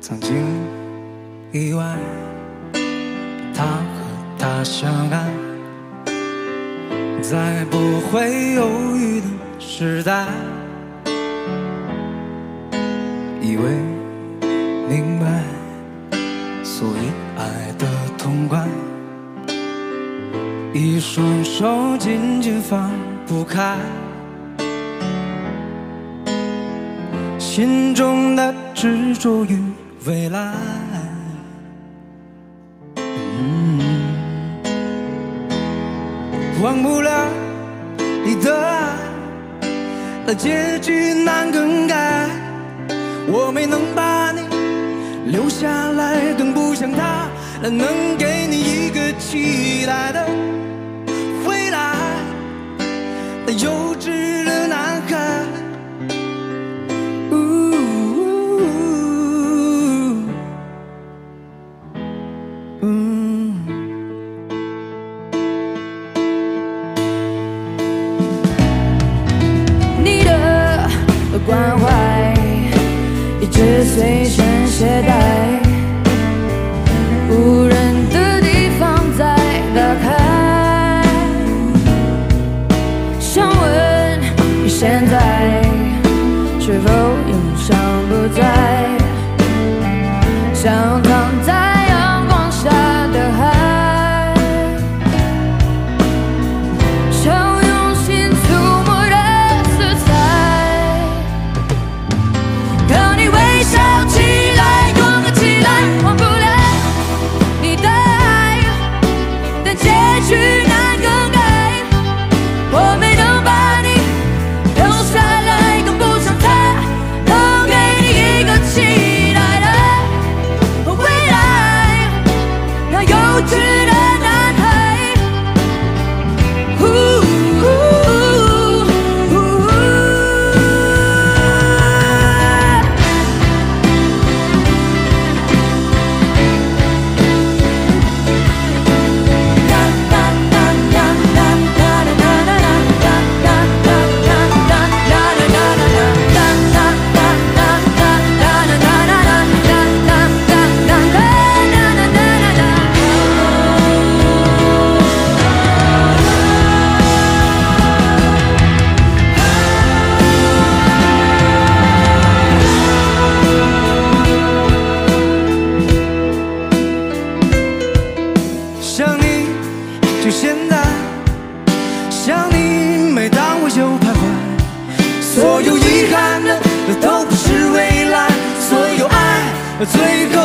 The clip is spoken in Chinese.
曾经以为他和她相爱，在不会犹豫的时代，以为明白，所以爱的痛快，一双手紧紧放不开，心中的执着于未来。忘不了你的爱，那结局难更改。我没能把你留下来，更不像他那能给你一个期待的未来。那幼稚的男孩， 你的关怀一直随身携带，无人的地方再打开，想问你现在是否忧伤不再，想躺在阳光下的海，想用心涂抹的色彩，当你微笑起来，光合起来，忘不了你的爱，但结局难更改。我没能把你留下来，更不像他能给你一个期待的未来。那幼稚的男孩， 想你就现在，想你每当我又徘徊，所有遗憾的都不是未来，所有爱最后